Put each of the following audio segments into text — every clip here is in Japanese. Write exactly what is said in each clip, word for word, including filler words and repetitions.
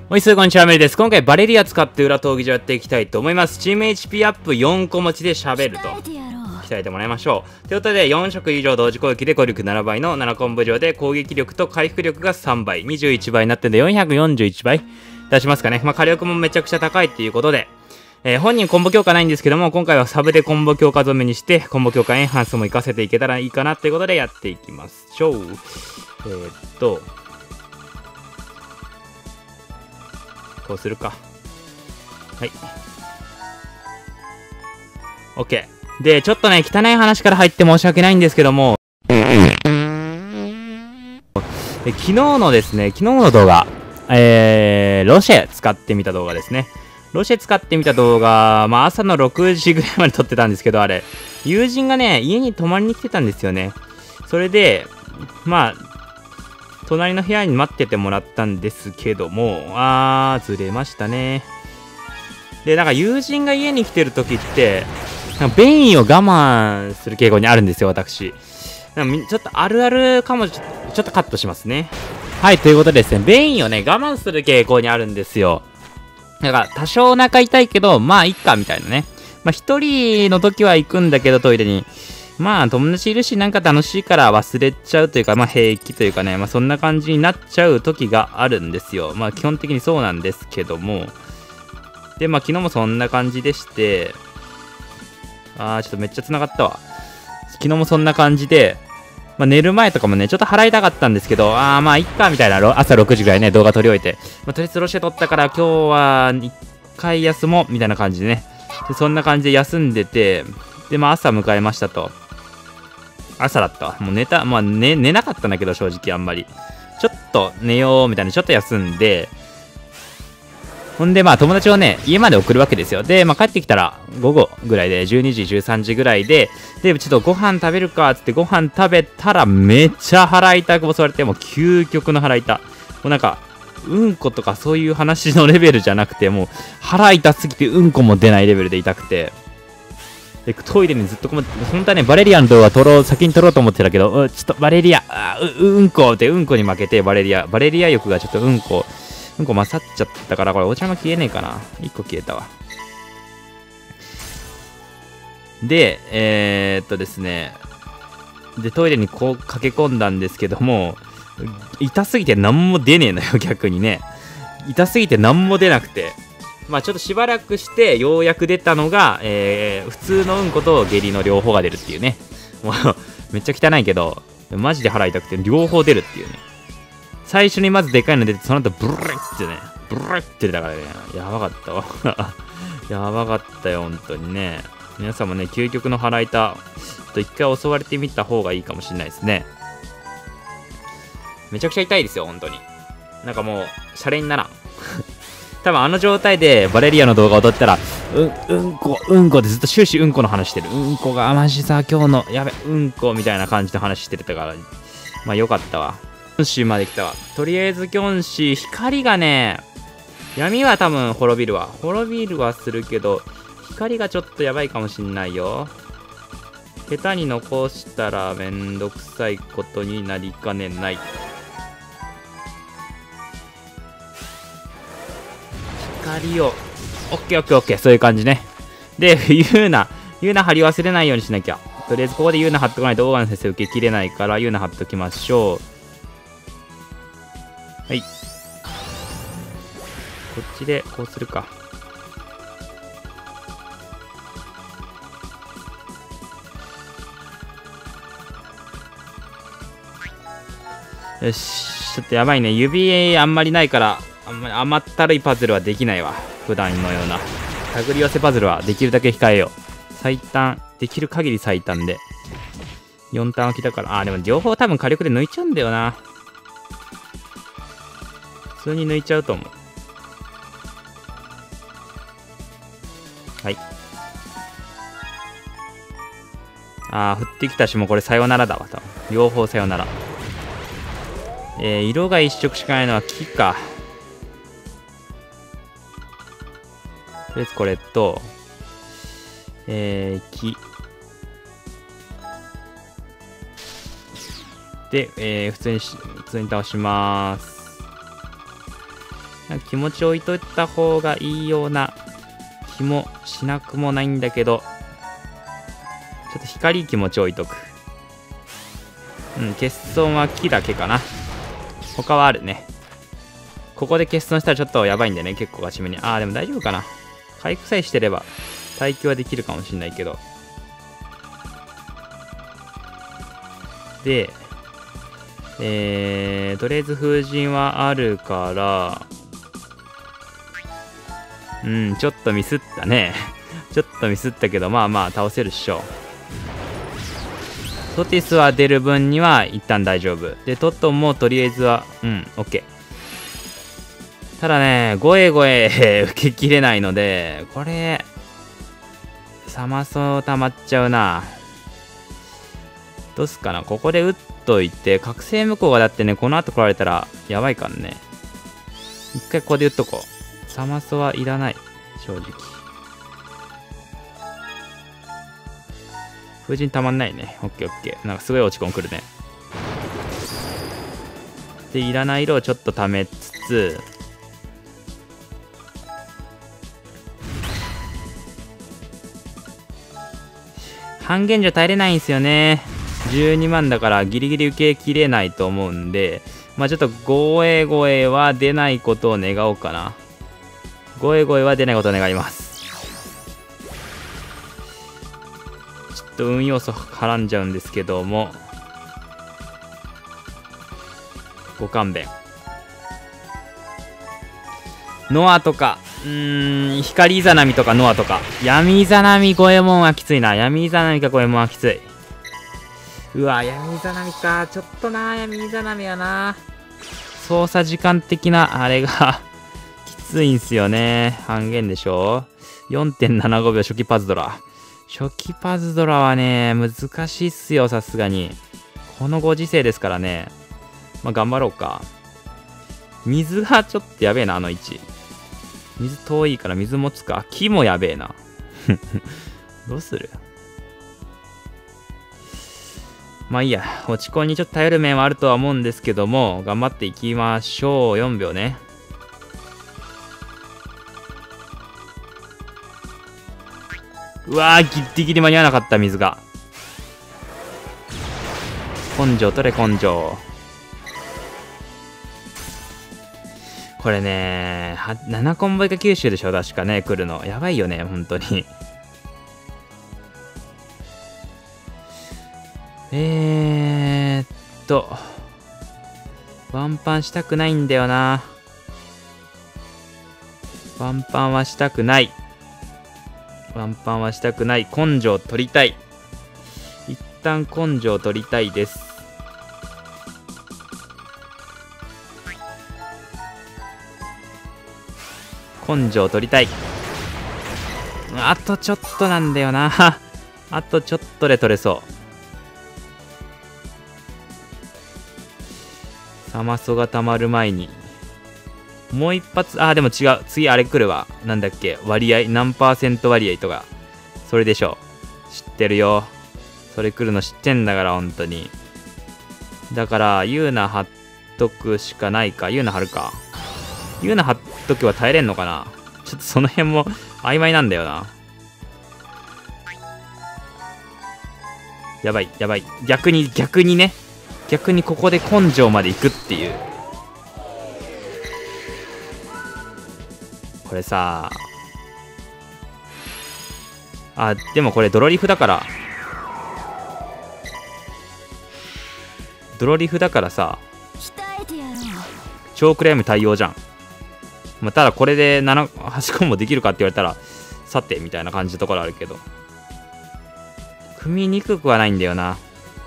おいすーこんにちは、メリです。今回バレリア使って裏闘技場やっていきたいと思います。チーム エイチピー アップよんこ持ちで喋ると鍛えてもらいましょう。ということでよん色以上同時攻撃で攻力ななばいのななコンボ上で攻撃力と回復力がさんばい、にじゅういちばいになってんでよんひゃくよんじゅういちばい出しますかね。まあ火力もめちゃくちゃ高いっていうことで、えー、本人コンボ強化ないんですけども、今回はサブでコンボ強化染めにしてコンボ強化エンハンスも活かせていけたらいいかなということでやっていきましょう。えー、っとこうするか。はい。OK。で、ちょっとね、汚い話から入って申し訳ないんですけども、え昨日のですね、昨日の動画、えー、ロシェ使ってみた動画ですね。ロシェ使ってみた動画、まあ朝のろくじぐらいまで撮ってたんですけど、あれ、友人がね、家に泊まりに来てたんですよね。それで、まあ、隣の部屋に待っててもらったんですけども、あー、ずれましたね。で、なんか友人が家に来てる時って、なんか便意を我慢する傾向にあるんですよ、私。なんかちょっとあるあるかも、ちょっとカットしますね。はい、ということでですね、便意をね、我慢する傾向にあるんですよ。だから、多少お腹痛いけど、まあ、いっか、みたいなね。まあ、一人の時は行くんだけど、トイレに。まあ、友達いるし、なんか楽しいから忘れちゃうというか、まあ、平気というかね、まあ、そんな感じになっちゃう時があるんですよ。まあ、基本的にそうなんですけども。で、まあ、昨日もそんな感じでして、あー、ちょっとめっちゃ繋がったわ。昨日もそんな感じで、まあ、寝る前とかもね、ちょっと払いたかったんですけど、あー、まあ、いっか、みたいな、朝ろくじぐらいね、動画撮り終えて、まあ、とりあえずロシェ撮ったから、今日はいっかい休もう、みたいな感じでね。でそんな感じで休んでて、で、まあ、朝迎えましたと。朝だったわ。もう寝た、まあ寝、寝なかったんだけど、正直あんまり。ちょっと寝ようみたいな、ちょっと休んで、ほんで、まあ友達をね、家まで送るわけですよ。で、まあ帰ってきたら、午後ぐらいで、じゅうにじ、じゅうさんじぐらいで、で、ちょっとご飯食べるか、つってご飯食べたら、めっちゃ腹痛く襲われて、もう究極の腹痛。もうなんか、うんことかそういう話のレベルじゃなくて、もう腹痛すぎてうんこも出ないレベルで痛くて、でトイレにずっとこもって、本当はね、バレリアの動画撮ろう、先に撮ろうと思ってたけど、うちょっとバレリア、あう、うんこってうんこに負けて、バレリア、バレリア欲がちょっとうんこ、うんこ勝っちゃったから、これお茶も消えねえかな。いっこ消えたわ。で、えー、っとですね、で、トイレにこう駆け込んだんですけども、痛すぎて何も出ねえのよ、逆にね。痛すぎて何も出なくて。まあちょっとしばらくしてようやく出たのが、えー、普通のうんこと下痢の両方が出るっていうね。もうめっちゃ汚いけど、マジで腹痛くて両方出るっていうね。最初にまずでかいの出て、その後ブルルってね、ブルルって出たからね、やばかったわ。やばかったよ、本当にね。皆さんもね、究極の腹痛、ちょっと一回襲われてみた方がいいかもしれないですね。めちゃくちゃ痛いですよ、本当に。なんかもう、シャレにならん。多分あの状態でバレリアの動画を撮ったら、うん、うんこ、うんこってずっと終始うんこの話してる。うんこが、あ、マジさ、今日の、やべ、うんこみたいな感じの話してたから、まあよかったわ。キョンシーまで来たわ。とりあえずキョンシー、光がね、闇は多分滅びるわ。滅びるはするけど、光がちょっとやばいかもしんないよ。下手に残したらめんどくさいことになりかねない。光を、オッケーオッケーオッケー、そういう感じね。で、ユーナ、ユーナ貼り忘れないようにしなきゃ。とりあえずここでユーナ貼っとかないとオーガン先生受けきれないから、ユーナ貼っときましょう。はい。こっちでこうするか。よし、ちょっとやばいね。指あんまりないから、あんまり甘ったるいパズルはできないわ。普段のような。手繰り寄せパズルはできるだけ控えよう。最短、できる限り最短で。よんターン空きだから、あー、でも両方多分火力で抜いちゃうんだよな。普通に抜いちゃうと思う。はい。あー、降ってきたし、もうこれさよならだわ、多分。両方さよなら。えー、色が一色しかないのは木か。とりあえずこれと、えー、木。で、えー、普通にし、普通に倒します。 なんか気持ち置いといた方がいいような気もしなくもないんだけど、ちょっと光気持ち置いとく。うん、欠損は木だけかな。他はあるね。ここで欠損したらちょっとやばいんでね、結構ガチめに。あー、でも大丈夫かな。回復さえしてれば耐久はできるかもしれないけど。で、えー、とりあえず風神はあるから、うん、ちょっとミスったね。ちょっとミスったけど、まあまあ倒せるっしょ。トティスは出る分には一旦大丈夫。で、トトもとりあえずは、うん、オッケー。ただね、ゴエゴエ受けきれないので、これ、サマソ溜まっちゃうな。どうすっかな。ここで打っといて、覚醒無効がだってね、この後来られたらやばいからね。一回ここで打っとこう。サマソはいらない。正直。風神たまんないね。オッケーオッケー。なんかすごい落ち込んくるね。で、いらない色をちょっと溜めつつ、半減じゃ耐えれないんですよね。じゅうにまんだからギリギリ受けきれないと思うんで、まあちょっとゴエゴエは出ないことを願おうかな。ゴエゴエは出ないことを願います。ちょっと運要素絡んじゃうんですけども、ご勘弁。ノアとか、うーん、光イザナミとかノアとか。闇イザナミゴエモンはきついな。闇イザナミかゴエモンはきつい。うわ、闇イザナミか。ちょっとな、闇イザナミはな。操作時間的な、あれがきついんすよね。半減でしょ ?よんてんななご 秒初期パズドラ。初期パズドラはね、難しいっすよ、さすがに。このご時世ですからね。まあ、頑張ろうか。水がちょっとやべえな、あの位置。水遠いから水持つか。木もやべえな。どうする？まあいいや。落ち込みにちょっと頼る面はあるとは思うんですけども、頑張っていきましょう。よんびょうね。うわー、ギリギリ間に合わなかった、水が。根性取れ、根性。これね、ななコンボ以下九州でしょ確かね、来るの。やばいよね、本当に。えーっと、ワンパンしたくないんだよな。ワンパンはしたくない。ワンパンはしたくない。根性取りたい。一旦根性取りたいです。根性取りたい。あとちょっとなんだよな。あとちょっとで取れそう。サマソがたまる前に。もう一発、あ、でも違う。次あれ来るわ。なんだっけ。割合、何パーセント割合とか。それでしょ。知ってるよ。それ来るの知ってんだから、本当に。だから、ユーナ貼っとくしかないか。ユーナ貼るか。ユーナ貼っとけば耐えれんのかな。ちょっとその辺も曖昧なんだよな。やばい、やばい。逆に、逆にね。逆にここで根性まで行くっていう。これさあ、でもこれドロリフだからドロリフだからさ超クレーム対応じゃん。まあ、ただこれでなな、はちコンボできるかって言われたらさてみたいな感じのところあるけど、組みにくくはないんだよな。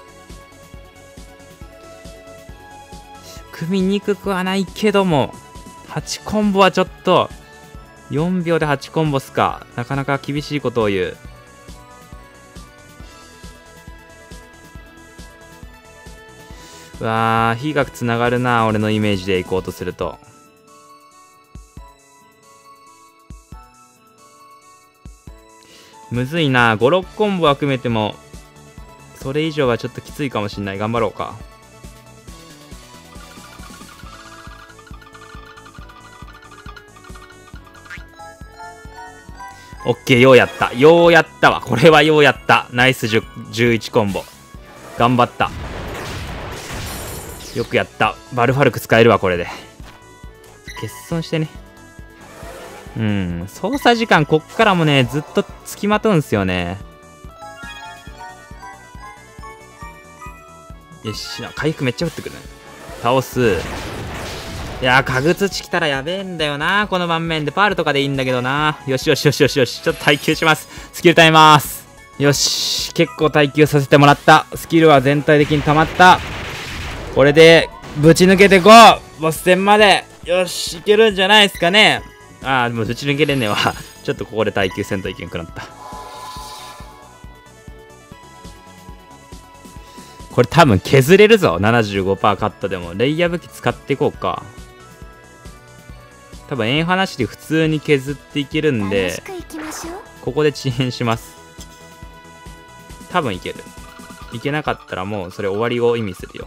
組みにくくはないけどもはちコンボはちょっとよんびょうではちコンボっすか。なかなか厳しいことを言う。うわー、火がつながるな、俺のイメージでいこうとすると。むずいな。ご、ろくコンボは組めてもそれ以上はちょっときついかもしんない。頑張ろうか。 オッケー、ようやった。ようやったわ。これはようやった。ナイスじゅう、じゅういちコンボ。頑張った。よくやった。バルファルク使えるわ、これで。欠損してね。うん。操作時間、こっからもね、ずっと付きまとうんすよね。よし。回復めっちゃ打ってくるね。倒す。いやー、かぐつち来たらやべえんだよな。この盤面でパールとかでいいんだけどな。よしよしよしよしよし。ちょっと耐久します。スキル耐えます。よし。結構耐久させてもらった。スキルは全体的に溜まった。これで、ぶち抜けていこう。ボス戦まで。よし。いけるんじゃないですかね。あー、でもぶち抜けれんねえわ。ちょっとここで耐久せんといけんくなった。これ多分削れるぞ。ななじゅうごパーセント カットでも。レイヤー武器使っていこうか。多分円破なしで普通に削っていけるんで、ここで遅延します。多分いける。いけなかったらもうそれ終わりを意味するよ。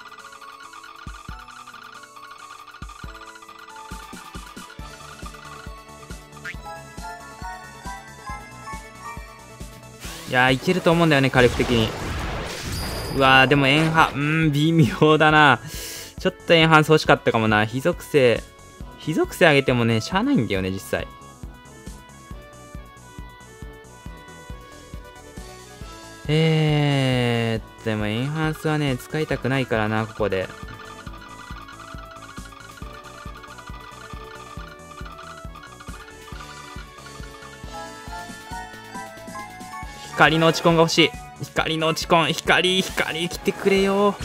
いやー、いけると思うんだよね、火力的に。うわー、でも円破、うーん、微妙だな。ちょっとエンハンス欲しかったかもな。非属性、非属性上げてもね、しゃあないんだよね、実際。えー、でもエンハンスはね、使いたくないからな、ここで。光の落ち込んが欲しい。光の落ち込ん、光、光来てくれよ。オッ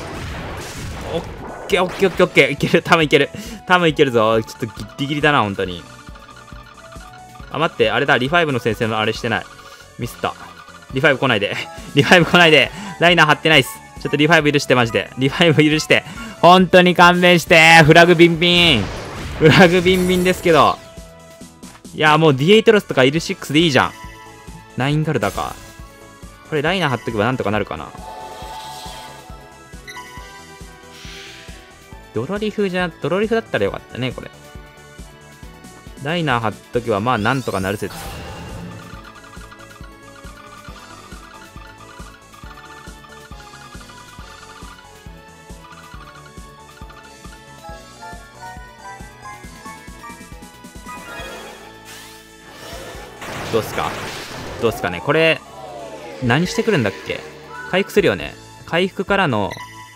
ケーオッケーオッケーオッケー、いける、多分いける。多分いけるぞ。ちょっとギリギリだな、本当に。あ、待って、あれだ、リファイブの先生のあれしてない。ミスった。リファイブ来ないで。リファイブ来ないで。ライナー張ってないっす。ちょっとリファイブ許して、マジで。リファイブ許して。本当に勘弁して。フラグビンビン。フラグビンビンですけど。いや、もう ディーエイト ロスとか エルシックス でいいじゃん。ナインガルダか。これライナー貼っとけばなんとかなるかな。ドロリフじゃ、ドロリフだったらよかったね、これ。ライナー貼っとけばまあなんとかなる説。どうすかどうすかね。これ何してくるんだっけ。回復するよね。回復からの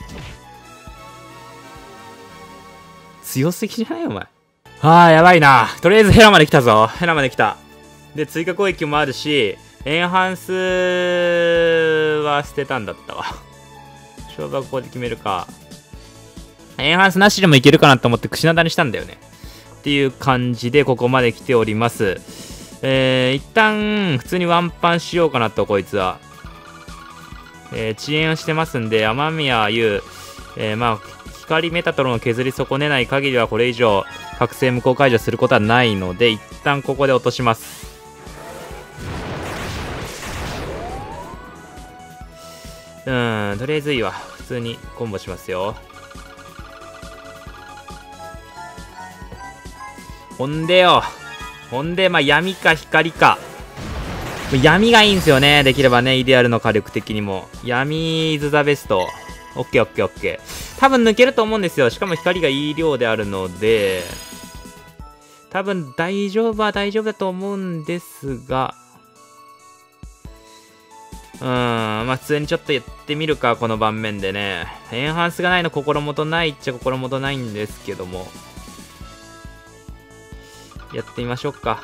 強すぎじゃないお前。ああ、やばいな。とりあえずヘラまで来たぞ。ヘラまで来た。で、追加攻撃もあるし、エンハンスは捨てたんだったわ。勝負はここで決めるか。エンハンスなしでもいけるかなと思って串灘にしたんだよね。っていう感じでここまで来ております。えー、一旦普通にワンパンしようかなと、こいつは。えー、遅延をしてますんで、雨宮優、えー、まあ、光メタトロンを削り損ねない限りはこれ以上覚醒無効解除することはないので、一旦ここで落とします。うーん、とりあえずいいわ。普通にコンボしますよ。ほんでよ。ほんで、まあ、闇か光か。闇がいいんですよね。できればね、イデアルの火力的にも。闇イズザベスト。オッケーオッケーオッケー。多分抜けると思うんですよ。しかも光がいい量であるので、多分大丈夫は大丈夫だと思うんですが、うーん、まあ普通にちょっとやってみるか、この盤面でね。エンハンスがないの心もとないっちゃ心もとないんですけども。やってみましょうか。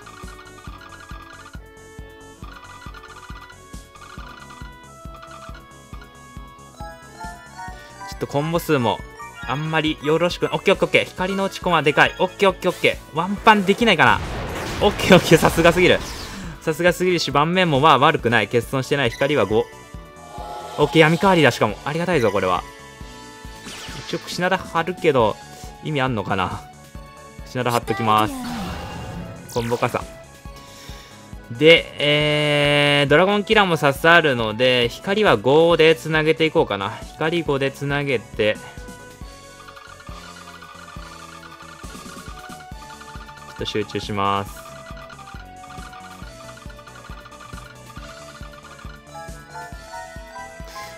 ちょっとコンボ数もあんまりよろしく。オッケーオッケーオッケー。光の落ち込みはでかい。オッケーオッケーオッケー。ワンパンできないかな。オッケーオッケー。さすがすぎる。さすがすぎるし、盤面もまあ悪くない。欠損してない。光はご。オッケー、闇変わりだ。しかもありがたいぞこれは。一応串灘貼るけど意味あんのかな。串灘貼っときます。コンボ傘で、えー、ドラゴンキラーも刺さるので、光はごでつなげていこうかな。光ごでつなげて、ちょっと集中します。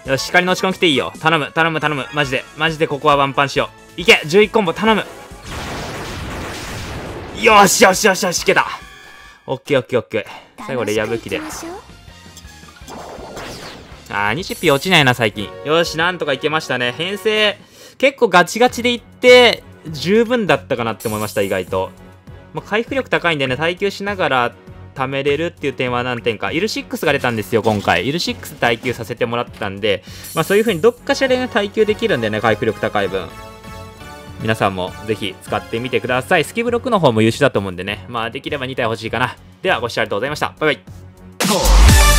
よし、光の落ち込ん来ていいよ。頼む、頼む、頼む。マジで、マジでここはワンパンしよう。いけ !じゅういち コンボ頼む。よしよしよしよし、いけた。オッケーオッケーオッケー。最後レイヤー武器で。あー、にじゅっピー落ちないな、最近。よし、なんとかいけましたね。編成、結構ガチガチでいって、十分だったかなって思いました、意外と。まあ、回復力高いんでね、耐久しながら貯めれるっていう点は何点か。イルシックスが出たんですよ、今回。イルシックス耐久させてもらったんで、まあそういう風にどっかしらでね、耐久できるんでね、回復力高い分。皆さんもぜひ使ってみてください。スキブロックの方も優秀だと思うんでね、まあできればに体欲しいかな。では、ご視聴ありがとうございました。バイバイ。